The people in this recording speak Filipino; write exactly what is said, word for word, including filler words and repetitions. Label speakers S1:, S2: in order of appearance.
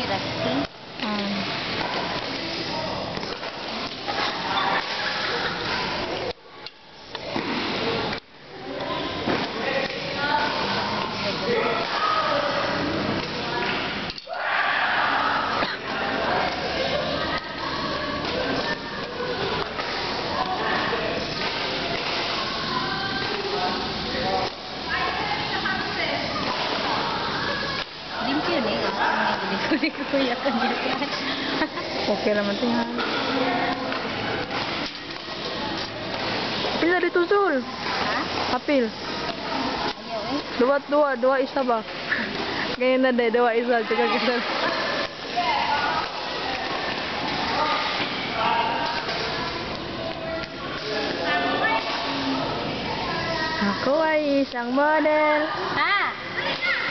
S1: Rusty.
S2: Hmm.
S1: Limpo yun eh. Kuya ka niya.
S2: Okay naman tingnan. Pila dito, Zul?
S1: Ha?
S2: Apil.
S1: Ayaw eh.
S2: Dua, dua, dua isa ba? Ngayon na deh, dua isa. Cika kita. Ako ay isang model.
S1: Ha?